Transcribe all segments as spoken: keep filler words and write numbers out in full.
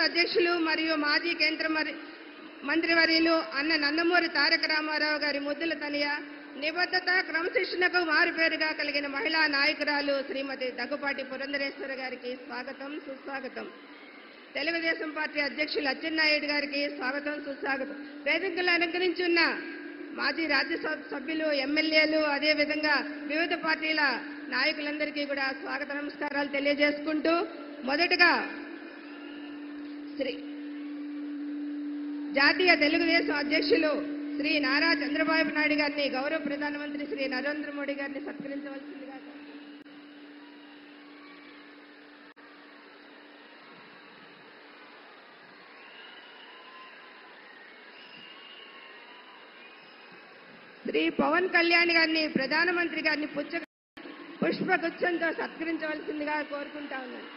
అధ్యక్షులు మరియు మాజీ కేంద్ర మంత్రివర్యులు అన్న నందమూరి తారక రామారావు గారి ముద్దుల తనయ, నిబద్ధత క్రమశిక్షణకు మారుపేరుగా కలిగిన మహిళా నాయకురాలు శ్రీమతి దగ్గుపాటి పురంధరేశ్వరి గారికి స్వాగతం, సుస్వాగతం. తెలుగుదేశం పార్టీ అధ్యక్షులు అచ్చెన్నాయుడు గారికి స్వాగతం, సుస్వాగతం. వేదికలు అలంకరించున్న మాజీ రాజ్యసభ సభ్యులు, ఎమ్మెల్యేలు, అదేవిధంగా వివిధ పార్టీల నాయకులందరికీ కూడా స్వాగత నమస్కారాలు తెలియజేసుకుంటూ, మొదటగా శ్రీ జాతీయ తెలుగుదేశం అధ్యక్షులు శ్రీ నారా చంద్రబాబు నాయుడు గారిని, గౌరవ ప్రధానమంత్రి శ్రీ నరేంద్ర మోడీ గారిని సత్కరించవలసిందిగా. శ్రీ పవన్ కళ్యాణ్ గారిని, ప్రధానమంత్రి గారిని పుచ్చ పుష్పగుచ్చంతో సత్కరించవలసిందిగా కోరుకుంటా ఉన్నాను.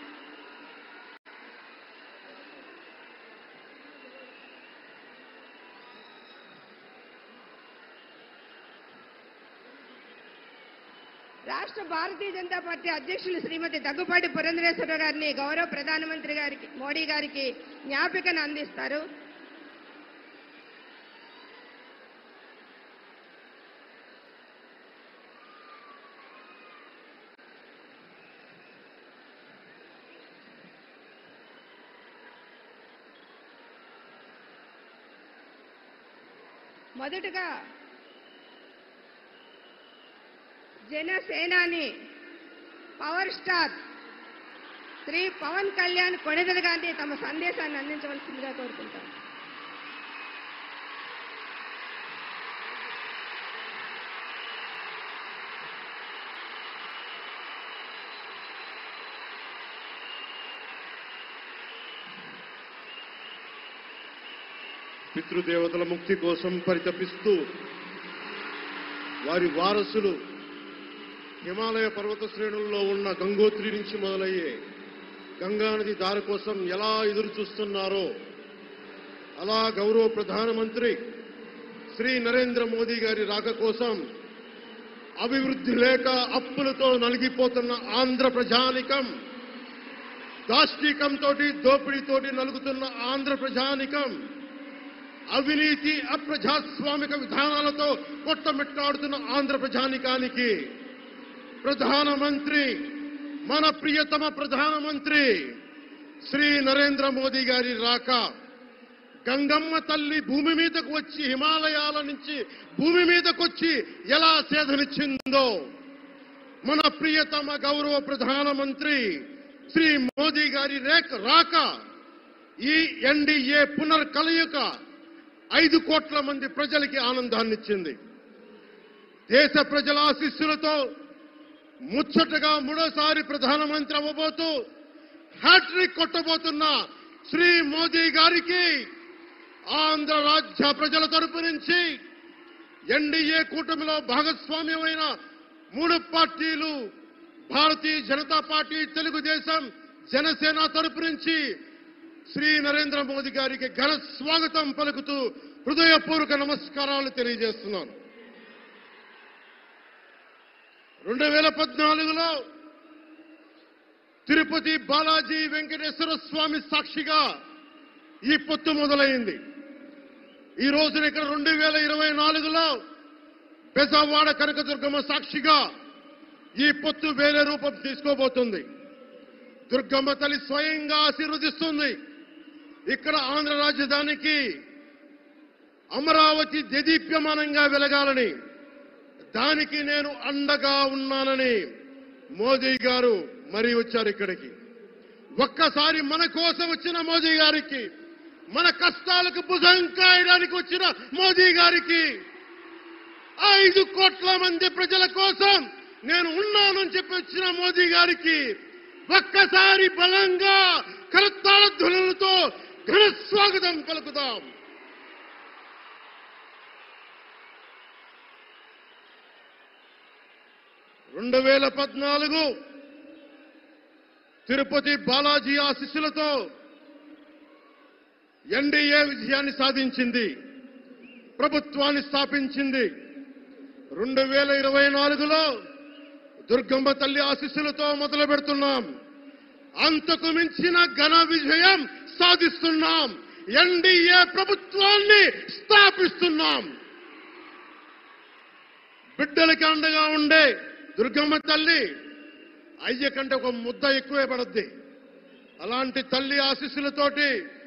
రాష్ట్ర భారతీయ జనతా పార్టీ అధ్యక్షులు శ్రీమతి దగ్గుపాటి పురంధరేశ్వరి గారిని గౌరవ ప్రధానమంత్రి గారికి మోడీ గారికి జ్ఞాపికను అందిస్తారు. మొదటగా జనసేనాని పవర్ స్టార్ శ్రీ పవన్ కళ్యాణ్ కొణిదెల గారిని తమ సందేశాన్ని అందించవలసిందిగా కోరుకుంటాం. పితృదేవతల ముక్తి కోసం పరితపిస్తూ వారి వారసులు హిమాలయ పర్వత శ్రేణుల్లో ఉన్న గంగోత్రి నుంచి మొదలయ్యే గంగానది దారి కోసం ఎలా ఎదురు చూస్తున్నారో, అలా గౌరవ ప్రధానమంత్రి శ్రీ నరేంద్ర మోదీ గారి రాక కోసం అభివృద్ధి లేక అప్పులతో నలిగిపోతున్న ఆంధ్ర ప్రజానికం, దాష్టీకంతో దోపిడీతోటి నలుగుతున్న ఆంధ్ర ప్రజానికం, అవినీతి అప్రజాస్వామిక విధానాలతో కొట్టమిట్టాడుతున్న ఆంధ్ర ప్రజానికానికి ప్రధానమంత్రి, మన ప్రియతమ ప్రధానమంత్రి శ్రీ నరేంద్ర మోదీ గారి రాక, గంగమ్మ తల్లి భూమి మీదకు వచ్చి, హిమాలయాల నుంచి భూమి మీదకు వచ్చి ఎలా సేధనిచ్చిందో, మన ప్రియతమ గౌరవ ప్రధానమంత్రి శ్రీ మోదీ గారి రేఖ రాక ఈ ఎన్డీఏ పునర్కలయిక ఐదు కోట్ల మంది ప్రజలకి ఆనందాన్నిచ్చింది. దేశ ప్రజల ఆశీస్సులతో ముచ్చటగా మూడోసారి ప్రధానమంత్రి అవ్వబోతూ హ్యాట్రిక్ కొట్టబోతున్న శ్రీ మోదీ గారికి ఆంధ్ర రాజ్య ప్రజల తరపు నుంచి, ఎన్డీఏ కూటమిలో భాగస్వామ్యమైన మూడు పార్టీలు భారతీయ జనతా పార్టీ, తెలుగుదేశం, జనసేన తరపు నుంచి శ్రీ నరేంద్ర మోదీ గారికి ఘన స్వాగతం పలుకుతూ హృదయపూర్వక నమస్కారాలు తెలియజేస్తున్నాను. రెండు వేల పద్నాలుగులో తిరుపతి బాలాజీ వెంకటేశ్వర స్వామి సాక్షిగా ఈ పొత్తు మొదలైంది. ఈ రోజున ఇక్కడ రెండు వేల ఇరవై నాలుగులో బెజవాడ కనకదుర్గమ్మ సాక్షిగా ఈ పొత్తు వేరే రూపం తీసుకోబోతుంది. దుర్గమ్మ తల్లి స్వయంగా ఆశీర్వదిస్తుంది. ఇక్కడ ఆంధ్ర రాజధానికి అమరావతి దేదీప్యమానంగా వెలగాలని, దానికి నేను అండగా ఉన్నానని మోదీ గారు మరీ వచ్చారు ఇక్కడికి. ఒక్కసారి మన కోసం వచ్చిన మోదీ గారికి, మన కష్టాలకు భుజం కాయడానికి వచ్చిన మోదీ గారికి, ఐదు కోట్ల మంది ప్రజల కోసం నేను ఉన్నానని చెప్పి వచ్చిన మోదీ గారికి ఒక్కసారి బలంగా కరతాళ ధ్వనులతో ఘన స్వాగతం పలుకుదాం. రెండు వేల పద్నాలుగు తిరుపతి బాలాజీ ఆశీస్సులతో ఎన్డీఏ విజయాన్ని సాధించింది, ప్రభుత్వాన్ని స్థాపించింది. రెండు వేల ఇరవై నాలుగులో దుర్గమ్మ తల్లి ఆశీస్సులతో మొదలు పెడుతున్నాం. అంతకు మించిన ఘన విజయం సాధిస్తున్నాం. ఎన్డీఏ ప్రభుత్వాన్ని స్థాపిస్తున్నాం. బిడ్డలకి అండగా ఉండే దుర్గమ్మ తల్లి అయ్య కంటే ఒక ముద్ద ఎక్కువే పడద్ది. అలాంటి తల్లి ఆశీస్సులతోటి